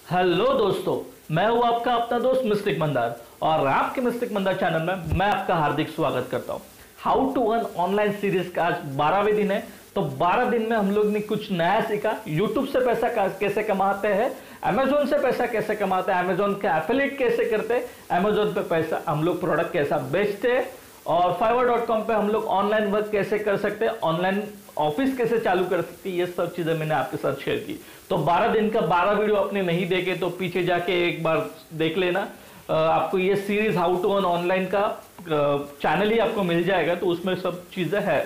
Hello दोस्तों, मैं हूं आपका अपना दोस्त मिस्टिक मंदार और आपके मिस्टिक मंदार चैनल में मैं आपका हार्दिक स्वागत करता हूं। How to earn online series का आज 12वें दिन है। तो 12 दिन में हम लोग ने कुछ नया सीखा। यूट्यूब से पैसा कैसे कमाते हैं, अमेजोन से पैसा कैसे कमाते हैं, अमेजोन के एफिलिएट कैसे करते हैं, अमेजोन पे पैसा हम लोग प्रोडक्ट कैसा बेचते हैं, और fiverr.com पे हम लोग ऑनलाइन वर्क कैसे कर सकते हैं, ऑनलाइन ऑफिस कैसे चालू कर सकते हैं, ये सब चीजें मैंने आपके साथ शेयर की। तो 12 दिन का 12 वीडियो आपने नहीं देखे तो पीछे जाके एक बार देख लेना। आपको ये series how to earn online का चैनल ही आपको मिल जाएगा, तो उसमें सब चीजें है।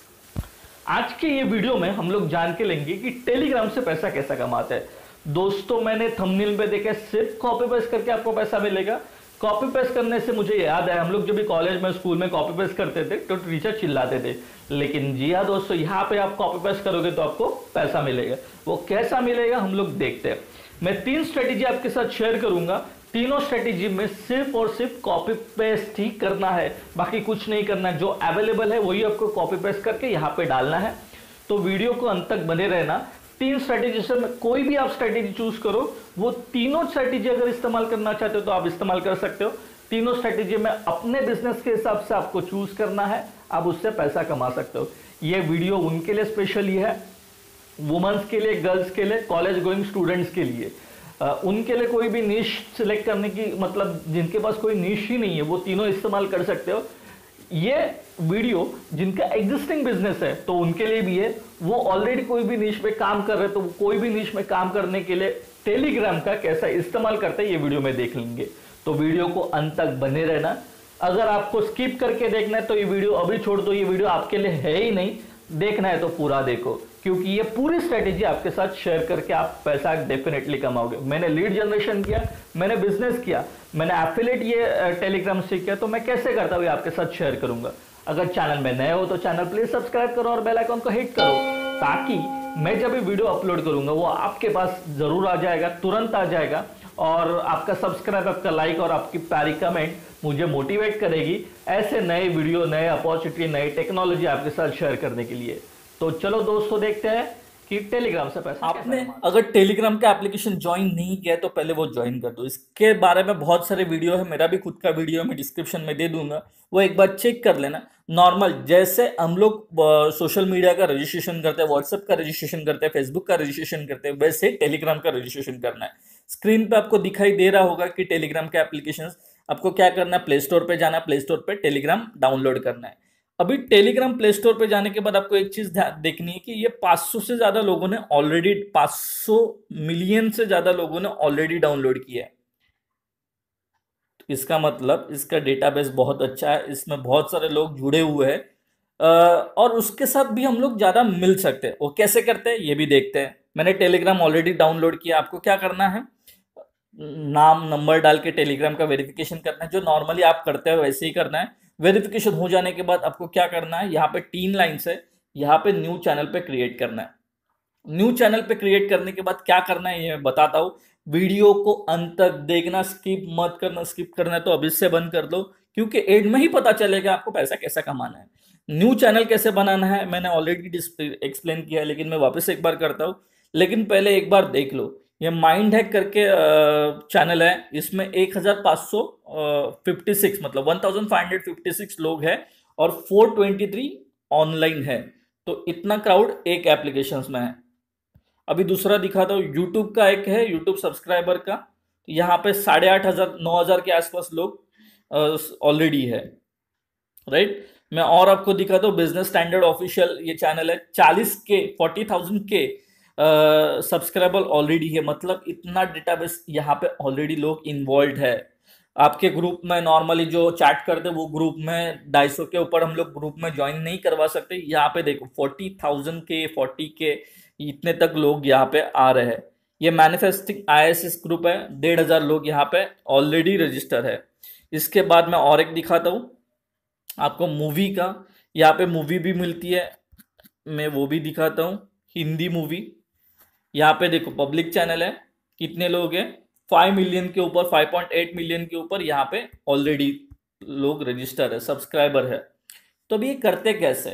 आज के ये वीडियो में हम लोग जान के लेंगे कि टेलीग्राम से पैसा कैसा कमाते हैं। दोस्तों, मैंने थंबनेल पे देखा सिर्फ कॉपी पेस्ट करके आपको पैसा मिलेगा। कॉपी पेस्ट करने से मुझे याद है, हम लोग जब भी कॉलेज में स्कूल में कॉपी पेस्ट करते थे तो टीचर चिल्लाते थे। लेकिन जी हाँ दोस्तों, यहाँ पे आप कॉपी पेस्ट करोगे तो आपको पैसा मिलेगा। वो कैसा मिलेगा हम लोग देखते हैं। मैं 3 स्ट्रेटेजी आपके साथ शेयर करूंगा। तीनों स्ट्रेटेजी में सिर्फ और सिर्फ कॉपी पेस्ट ही करना है, बाकी कुछ नहीं करना है। जो अवेलेबल है वही आपको कॉपी पेस्ट करके यहाँ पे डालना है। तो वीडियो को अंत तक बने रहना। 3 स्ट्रेटेजी से कोई भी आप स्ट्रेटेजी चूज करो, वो तीनों स्ट्रेटेजी अगर इस्तेमाल करना चाहते हो तो आप इस्तेमाल कर सकते हो। तीनों स्ट्रेटेजी में अपने बिजनेस के हिसाब से आपको चूज करना है, आप उससे पैसा कमा सकते हो। ये वीडियो उनके लिए स्पेशली है, वुमेन्स के लिए, गर्ल्स के लिए, कॉलेज गोइंग स्टूडेंट्स के लिए। उनके लिए कोई भी नीश सिलेक्ट करने की, मतलब जिनके पास कोई नीश ही नहीं है, वो तीनों इस्तेमाल कर सकते हो। ये वीडियो जिनका एग्जिस्टिंग बिजनेस है तो उनके लिए भी है। वो ऑलरेडी कोई भी नीश में काम कर रहे हैं, तो कोई भी नीश में काम करने के लिए टेलीग्राम का कैसा इस्तेमाल करते हैं ये वीडियो में देख लेंगे। तो वीडियो को अंत तक बने रहना। अगर आपको स्किप करके देखना है तो ये वीडियो अभी छोड़ दो, ये वीडियो आपके लिए है ही नहीं। देखना है तो पूरा देखो, क्योंकि ये पूरी स्ट्रेटेजी आपके साथ शेयर करके आप पैसा डेफिनेटली कमाओगे। मैंने लीड जनरेशन किया, मैंने बिजनेस किया, मैंने एफिलिएट ये टेलीग्राम से किया, तो मैं कैसे करता हूँ आपके साथ शेयर करूंगा। अगर चैनल में नए हो तो चैनल प्लीज सब्सक्राइब करो और बेल आइकन को हिट करो, ताकि मैं जब भी वीडियो अपलोड करूंगा वो आपके पास जरूर आ जाएगा, तुरंत आ जाएगा। और आपका सब्सक्राइब, आपका लाइक और आपकी प्यारी कमेंट मुझे मोटिवेट करेगी ऐसे नए वीडियो, नए अपॉर्चुनिटी, नई टेक्नोलॉजी आपके साथ शेयर करने के लिए। तो चलो दोस्तों, देखते हैं कि टेलीग्राम से पैसा आपने अगर टेलीग्राम का एप्लीकेशन ज्वाइन नहीं किया है तो पहले वो ज्वाइन कर दो। इसके बारे में बहुत सारे वीडियो है, मेरा भी खुद का वीडियो मैं डिस्क्रिप्शन में दे दूंगा, वो एक बार चेक कर लेना। नॉर्मल जैसे हम लोग सोशल मीडिया का रजिस्ट्रेशन करते हैं, व्हाट्सएप का रजिस्ट्रेशन करते हैं, फेसबुक का रजिस्ट्रेशन करते हैं, वैसे टेलीग्राम का रजिस्ट्रेशन करना है। स्क्रीन पे आपको दिखाई दे रहा होगा कि टेलीग्राम के एप्लीकेशन आपको क्या करना है, प्ले स्टोर पे जाना है, प्ले स्टोर पे टेलीग्राम डाउनलोड करना है। अभी टेलीग्राम प्ले स्टोर पे जाने के बाद आपको एक चीज देखनी है कि ये 500 से ज्यादा लोगों ने ऑलरेडी, 500 मिलियन से ज्यादा लोगों ने ऑलरेडी डाउनलोड किया है। तो इसका मतलब इसका डेटाबेस बहुत अच्छा है, इसमें बहुत सारे लोग जुड़े हुए हैं। और उसके साथ भी हम लोग ज्यादा मिल सकते हैं। वो कैसे करते हैं ये भी देखते हैं। मैंने टेलीग्राम ऑलरेडी डाउनलोड किया। आपको क्या करना है, नाम नंबर डाल के टेलीग्राम का वेरिफिकेशन करना है, जो नॉर्मली आप करते हैं वैसे ही करना है। वेरिफिकेशन हो जाने के बाद आपको क्या करना है, यहाँ पे 3 लाइन्स है, यहाँ पे न्यू चैनल पे क्रिएट करना है। न्यू चैनल पे क्रिएट करने के बाद क्या करना है ये मैं बताता हूँ। वीडियो को अंत तक देखना, स्किप मत करना। स्किप करना है तो अभी से बंद कर दो, क्योंकि एंड में ही पता चलेगा आपको पैसा कैसा कमाना है। न्यू चैनल कैसे बनाना है मैंने ऑलरेडी एक्सप्लेन किया है, लेकिन मैं वापस एक बार करता हूँ। लेकिन पहले एक बार देख लो, ये माइंड हैक करके चैनल है, इसमें 1556 मतलब 1556 लोग हैं और 423 ऑनलाइन है। तो इतना क्राउड एक एप्लीकेशन में है। अभी दूसरा दिखाता हूँ, यूट्यूब का एक है, यूट्यूब सब्सक्राइबर का। यहाँ पे 8,500 9,000 के आसपास लोग ऑलरेडी है, राइट। मैं और आपको दिखाता हूँ, बिजनेस स्टैंडर्ड ऑफिशियल ये चैनल है, 40,000 के सब्सक्राइबर ऑलरेडी है। मतलब इतना डेटाबेस यहाँ पे ऑलरेडी लोग इन्वॉल्व है। आपके ग्रुप में नॉर्मली जो चैट करते हैं वो ग्रुप में 250 के ऊपर हम लोग ग्रुप में ज्वाइन नहीं करवा सकते। यहाँ पे देखो 40,000 के, 40 के, इतने तक लोग यहाँ पे आ रहे हैं। ये मैनिफेस्टिंग ISS ग्रुप है, 1,500 लोग यहाँ पे ऑलरेडी रजिस्टर है। इसके बाद मैं और एक दिखाता हूँ आपको, मूवी का। यहाँ पे मूवी भी मिलती है, मैं वो भी दिखाता हूँ, हिंदी मूवी। यहाँ पे देखो पब्लिक चैनल है, कितने लोग हैं, 5 मिलियन के ऊपर, 5.8 मिलियन के ऊपर यहाँ पे ऑलरेडी लोग रजिस्टर है, सब्सक्राइबर है। तो अभी ये करते कैसे हैं?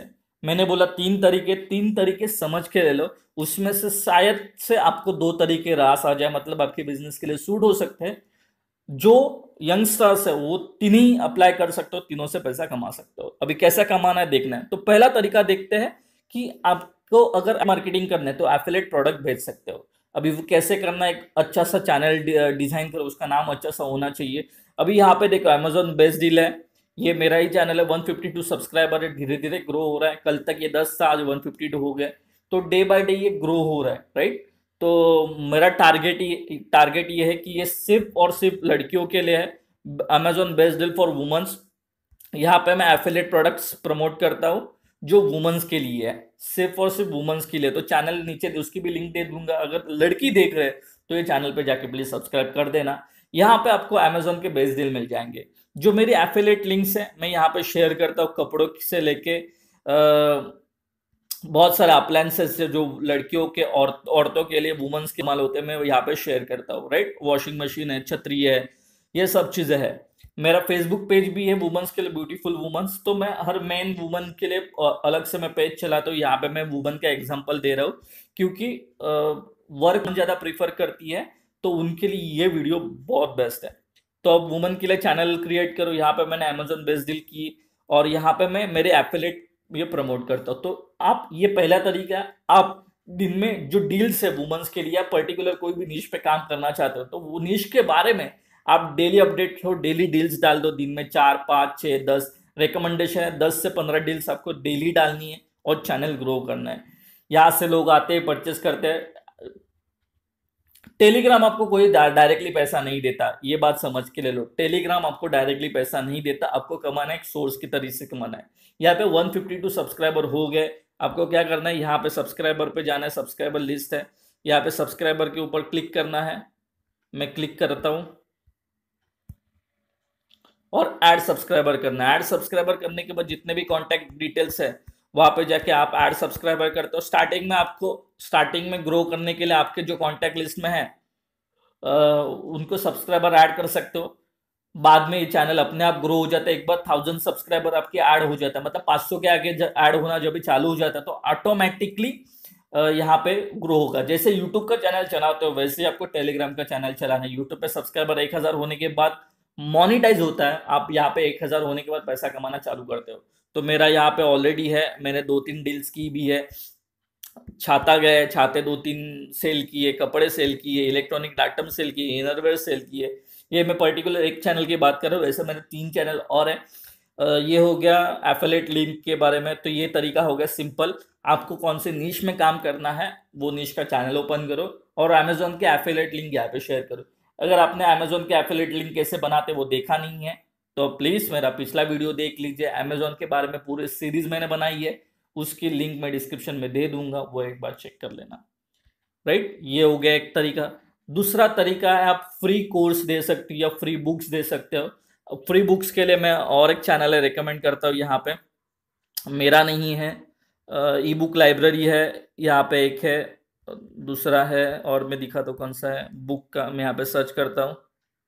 मैंने बोला 3 तरीके, 3 तरीके समझ के ले लो, उसमें से शायद से आपको 2 तरीके रास आ जाए, मतलब आपके बिजनेस के लिए सूट हो सकते हैं। जो यंगस्टर्स है वो तीन ही अप्लाई कर सकते हो, तीनों से पैसा कमा सकते हो। अभी कैसा कमाना है देखना है। तो पहला तरीका देखते हैं कि आपको अगर मार्केटिंग करना है तो एफिलिएट प्रोडक्ट भेज सकते हो। अभी वो कैसे करना है, एक अच्छा सा चैनल डिजाइन करो, उसका नाम अच्छा सा होना चाहिए। अभी यहाँ पे देखो अमेजोन बेस्ट डील है, ये मेरा ही चैनल है, 152 सब्सक्राइबर है, धीरे धीरे ग्रो हो रहा है। कल तक ये 10 था, आज 152 हो गए। तो डे बाय डे ये ग्रो हो रहा है, राइट। तो मेरा टारगेट ये है कि ये सिर्फ और सिर्फ लड़कियों के लिए है। Amazon best deal for womens, यहाँ पे मैं एफिलिएट प्रोडक्ट्स प्रमोट करता हूँ जो वुमेन्स के लिए है, सिर्फ और सिर्फ वुमेन्स के लिए। तो चैनल नीचे उसकी भी लिंक दे दूंगा, अगर लड़की देख रहे हैं तो ये चैनल पे जाके प्लीज सब्सक्राइब कर देना। यहाँ पे आपको अमेजोन के बेस्ट डील मिल जाएंगे। जो मेरी एफिलिएट लिंक्स है मैं यहाँ पे शेयर करता हूँ, कपड़ों से लेके बहुत सारे अप्लायंसेस है जो लड़कियों के और औरतों के लिए वुमेन्स के माल होते हैं, मैं यहाँ पे शेयर करता हूँ, राइट। वॉशिंग मशीन है, छतरी है, ये सब चीजें है। मेरा फेसबुक पेज भी है वुमेन्स के लिए, ब्यूटीफुल वुमेन्स। तो मैं हर मेन वुमन के लिए अलग से मैं पेज चलाता हूँ। यहाँ पे मैं वुमन का एग्जांपल दे रहा हूँ क्योंकि वर्क ज्यादा प्रीफर करती है, तो उनके लिए ये वीडियो बहुत बेस्ट है। तो अब वुमन के लिए चैनल क्रिएट करो। यहाँ पे मैंने अमेजोन बेस्ट डील की और यहाँ पे मैं मेरे एफिलिएट ये प्रमोट करता हूँ। तो आप, ये पहला तरीका है, आप दिन में जो डील्स है वुमेन्स के लिए, आप पर्टिकुलर कोई भी नीश पे काम करना चाहते हो तो वो नीश के बारे में आप डेली अपडेट हो, डेली डील्स डाल दो। दिन में 4 5 6 10 रिकमेंडेशन है, 10 से 15 डील्स आपको डेली डालनी है और चैनल ग्रो करना है। यहाँ से लोग आते हैं, परचेस करते हैं। टेलीग्राम आपको कोई डायरेक्टली पैसा नहीं देता, ये बात समझ के ले लो। टेलीग्राम आपको डायरेक्टली पैसा नहीं देता, आपको कमाना एक सोर्स की तरीके से कमाना है। यहाँ पे 152 सब्सक्राइबर हो गए। आपको क्या करना है, यहाँ पे सब्सक्राइबर पे जाना है, सब्सक्राइबर लिस्ट है, यहाँ पे सब्सक्राइबर के ऊपर क्लिक करना है। मैं क्लिक करता हूं और ऐड सब्सक्राइबर करना है। ऐड सब्सक्राइबर करने के बाद जितने भी कॉन्टैक्ट डिटेल्स है वहां पे जाके आप ऐड सब्सक्राइबर करते हो। स्टार्टिंग में ग्रो करने के लिए आपके जो कॉन्टैक्ट लिस्ट में है उनको सब्सक्राइबर ऐड कर सकते हो। बाद में ये चैनल अपने आप ग्रो हो जाता है। एक बार 1000 सब्सक्राइबर आपके ऐड हो जाता है, मतलब 500 के आगे ऐड होना जब भी चालू हो जाता है तो ऑटोमेटिकली यहाँ पे ग्रो होगा। जैसे यूट्यूब का चैनल चलाते हो वैसे ही आपको टेलीग्राम का चैनल चलाना है। यूट्यूब पे सब्सक्राइबर 1000 होने के बाद मोनिटाइज होता है, आप यहाँ पे 1000 होने के बाद पैसा कमाना चालू करते हो। तो मेरा यहाँ पे ऑलरेडी है, मैंने 2 3 डील्स की भी है। छाता गए, छाते 2 3 सेल किए, कपड़े सेल किए, इलेक्ट्रॉनिक आइटम सेल किए, इनरवेयर सेल किए। ये मैं पर्टिकुलर एक चैनल की बात कर रहा हूँ, वैसे मैंने 3 चैनल और है। ये हो गया एफिलिएट लिंक के बारे में। तो ये तरीका हो गया सिंपल। आपको कौन से नीश में काम करना है वो नीश का चैनल ओपन करो और अमेजोन के एफिलिएट लिंक यहाँ पे शेयर करो। अगर आपने अमेजोन के एफिलिएट लिंक कैसे बनाते वो देखा नहीं है तो प्लीज मेरा पिछला वीडियो देख लीजिए। अमेजोन के बारे में पूरी सीरीज मैंने बनाई है, उसकी लिंक मैं डिस्क्रिप्शन में दे दूंगा, वो एक बार चेक कर लेना, राइट। ये हो गया एक तरीका। दूसरा तरीका है आप फ्री कोर्स दे सकते हो या फ्री बुक्स दे सकते हो। फ्री बुक्स के लिए मैं और एक चैनल है रिकमेंड करता हूँ, यहाँ पे मेरा नहीं है, ई बुक लाइब्रेरी है, यहाँ पे एक है, दूसरा है और मैं दिखा तो कौन सा है। बुक का मैं यहाँ पे सर्च करता हूँ,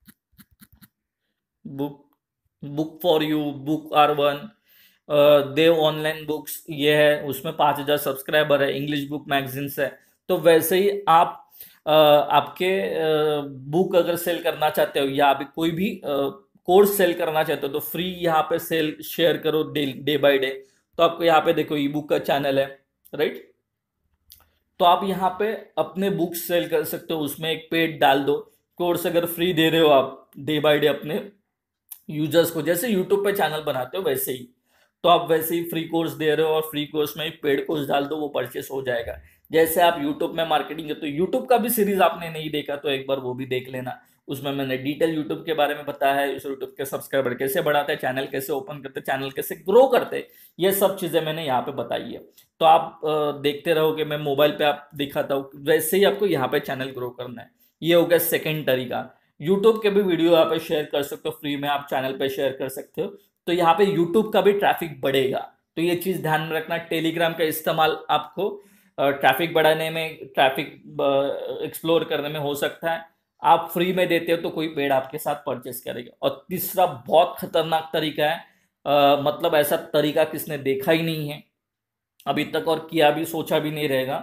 book book for you, book R one, Dev online books ये है, उसमें 5000 सब्सक्राइबर है, इंग्लिश बुक मैगजीन्स है। तो वैसे ही आप आपके बुक अगर सेल करना चाहते हो या अभी कोई भी कोर्स सेल करना चाहते हो तो फ्री यहाँ पे सेल शेयर करो डे बाय डे। तो आपको यहाँ पे देखो ई बुक का चैनल है, राइट। तो आप यहाँ पे अपने बुक्स सेल कर सकते हो, उसमें एक पेड डाल दो। कोर्स अगर फ्री दे रहे हो आप डे बाय डे अपने यूजर्स को, जैसे यूट्यूब पे चैनल बनाते हो वैसे ही, तो आप वैसे ही फ्री कोर्स दे रहे हो और फ्री कोर्स में एक पेड कोर्स डाल दो, वो परचेस हो जाएगा। जैसे आप यूट्यूब में मार्केटिंग करते हो, यूट्यूब का भी सीरीज आपने नहीं देखा तो एक बार वो भी देख लेना। उसमें मैंने डिटेल यूट्यूब के बारे में बताया है, इस यूट्यूब के सब्सक्राइबर कैसे बढ़ाते हैं, चैनल कैसे ओपन करते हैं, चैनल कैसे ग्रो करते हैं, ये सब चीजें मैंने यहाँ पे बताई है। तो आप देखते रहोगे, मैं मोबाइल पे आप दिखाता हूँ, वैसे ही आपको यहाँ पे चैनल ग्रो करना है। ये हो गया सेकेंड तरीका। यूट्यूब के भी वीडियो यहाँ पे शेयर कर सकते हो, फ्री में आप चैनल पे शेयर कर सकते हो, तो यहाँ पे यूट्यूब का भी ट्रैफिक बढ़ेगा। तो ये चीज ध्यान में रखना। टेलीग्राम का इस्तेमाल आपको ट्रैफिक बढ़ाने में, ट्रैफिक एक्सप्लोर करने में हो सकता है। आप फ्री में देते हो तो कोई पेड़ आपके साथ परचेस करेगा। और तीसरा बहुत खतरनाक तरीका है, मतलब ऐसा तरीका किसने देखा ही नहीं है, अभी तक और किया भी, सोचा भी नहीं रहेगा।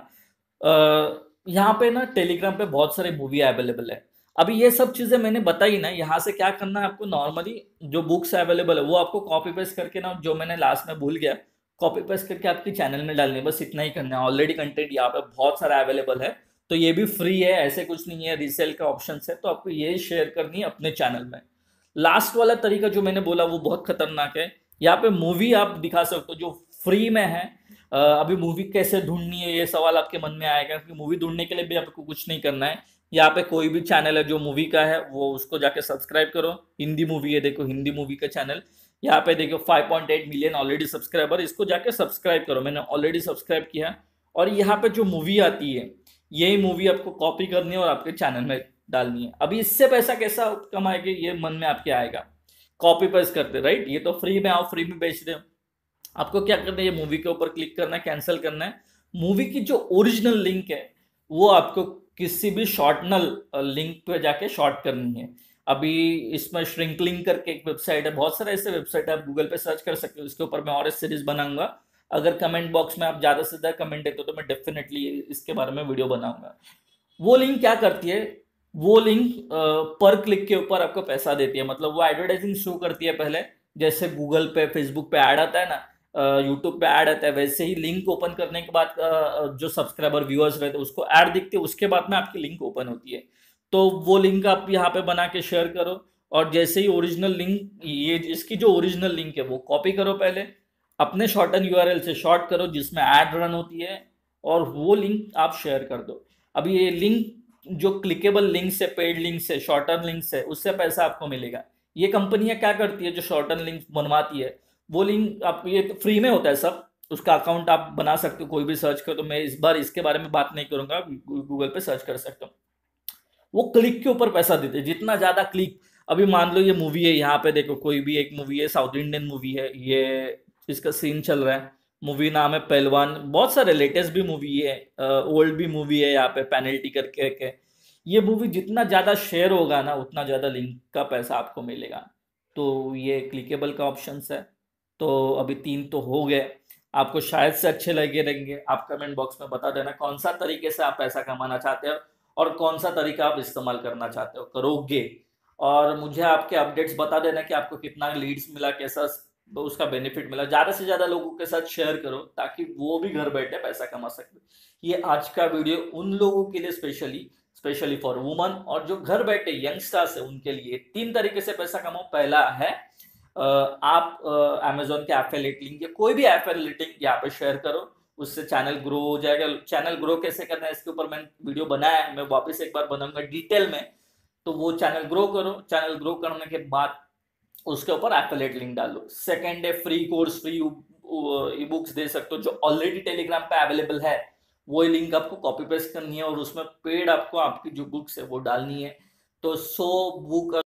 यहाँ पे ना टेलीग्राम पे बहुत सारे मूवी अवेलेबल है। अभी ये सब चीजें मैंने बताई ना, यहाँ से क्या करना है आपको, नॉर्मली जो बुक्स अवेलेबल है वो आपको कॉपी पेस्ट करके ना, जो मैंने लास्ट में भूल गया, कॉपी पेस्ट करके आपके चैनल में डालनी है, बस इतना ही करना है। ऑलरेडी कंटेंट यहाँ पे बहुत सारा अवेलेबल है, तो ये भी फ्री है, ऐसे कुछ नहीं है, रीसेल का ऑप्शन है, तो आपको ये शेयर करनी है अपने चैनल में। लास्ट वाला तरीका जो मैंने बोला वो बहुत खतरनाक है। यहाँ पे मूवी आप दिखा सकते हो जो फ्री में है। अभी मूवी कैसे ढूंढनी है ये सवाल आपके मन में आएगा, क्योंकि मूवी ढूंढने के लिए भी आपको कुछ नहीं करना है। यहाँ पे कोई भी चैनल है जो मूवी का है वो उसको जाके सब्सक्राइब करो। हिंदी मूवी है, देखो हिंदी मूवी का चैनल, यहाँ पे देखो 5.8 मिलियन ऑलरेडी सब्सक्राइबर, इसको जाके सब्सक्राइब करो, मैंने ऑलरेडी सब्सक्राइब किया। और यहाँ पे जो मूवी आती है, यही मूवी आपको कॉपी करनी है और आपके चैनल में डालनी है। अभी इससे पैसा कैसा कमाएंगे ये मन में आपके आएगा, कॉपी पेस्ट करते, राइट? ये तो फ्री में, आओ फ्री में बेच रहे हो। आपको क्या करना है, ये मूवी के ऊपर क्लिक करना है, कैंसिल करना है। मूवी की जो ओरिजिनल लिंक है वो आपको किसी भी शॉर्टनल लिंक पे जाके शॉर्ट करनी है। अभी इसमें श्रिंक लिंक करके एक वेबसाइट है, बहुत सारे ऐसे वेबसाइट है, आप गूगल पे सर्च कर सकते हो। इसके ऊपर मैं और इस सीरीज बनाऊंगा। अगर कमेंट बॉक्स में आप ज्यादा से ज्यादा कमेंट देते हो तो मैं डेफिनेटली इसके बारे में वीडियो बनाऊंगा। वो लिंक क्या करती है, वो लिंक पर क्लिक के ऊपर आपको पैसा देती है, मतलब वो एडवर्टाइजिंग शो करती है पहले, जैसे गूगल पे फेसबुक पे ऐड आता है ना, यूट्यूब पे ऐड आता है, वैसे ही लिंक ओपन करने के बाद जो सब्सक्राइबर व्यूअर्स रहते हैं उसको ऐड दिखती है, उसके बाद में आपकी लिंक ओपन होती है। तो वो लिंक आप यहाँ पे बना के शेयर करो, और जैसे ही ओरिजिनल लिंक, ये इसकी जो ओरिजिनल लिंक है वो कॉपी करो, पहले अपने शॉर्टन यूआरएल से शॉर्ट करो जिसमें ऐड रन होती है, और वो लिंक आप शेयर कर दो। अभी ये लिंक जो क्लिकेबल लिंक से, पेड लिंक से, शॉर्टन लिंक से, उससे पैसा आपको मिलेगा। ये कंपनियां क्या करती है, जो शॉर्टन लिंक बनवाती है, वो लिंक आप, ये फ्री में होता है सब, उसका अकाउंट आप बना सकते हो, कोई भी सर्च करो। तो मैं इस बार इसके बारे में बात नहीं करूंगा, गूगल पे सर्च कर सकते हो। वो क्लिक के ऊपर पैसा देते हैं, जितना ज्यादा क्लिक। अभी मान लो ये मूवी है, यहाँ पे देखो कोई भी एक मूवी है, साउथ इंडियन मूवी है ये, इसका सीन चल रहा है, मूवी नाम है पहलवान। बहुत सारे लेटेस्ट भी मूवी है, ओल्ड भी मूवी है, यहाँ पे पेनल्टी करके के। ये मूवी जितना ज्यादा शेयर होगा ना, उतना ज्यादा लिंक का पैसा आपको मिलेगा। तो ये क्लिकेबल का ऑप्शन है। तो अभी 3 तो हो गए, आपको शायद से अच्छे लगे रहेंगे। आप कमेंट बॉक्स में बता देना कौन सा तरीके से आप पैसा कमाना चाहते हो, और कौन सा तरीका आप इस्तेमाल करना चाहते हो, करोगे। और मुझे आपके अपडेट्स बता देना कि आपको कितना लीड्स मिला, कैसा उसका बेनिफिट मिला। ज्यादा से ज्यादा लोगों के साथ शेयर करो ताकि वो भी घर बैठे पैसा कमा सके। ये आज का वीडियो उन लोगों के लिए स्पेशली फॉर वुमन, और जो घर बैठे यंगस्टर्स है उनके लिए 3 तरीके से पैसा कमाओ। पहला है आप अमेजोन के एफिलिएट लिंक या कोई भी एफिलिएट लिंक यहाँ पे शेयर करो, उससे चैनल ग्रो हो जाएगा। चैनल ग्रो कैसे करना है इसके ऊपर मैंने वीडियो बनाया है, मैं वापस एक बार बनाऊंगा डिटेल में। तो वो चैनल ग्रो करो, चैनल ग्रो करने के बाद उसके ऊपर एफिलिएट लिंक डालो। सेकंड है free course, free e books दे सकते हो जो ऑलरेडी टेलीग्राम पे अवेलेबल है, वो लिंक आपको कॉपी पेस्ट करनी है और उसमें पेड आपको आपकी जो बुक्स है वो डालनी है। तो 100 बुक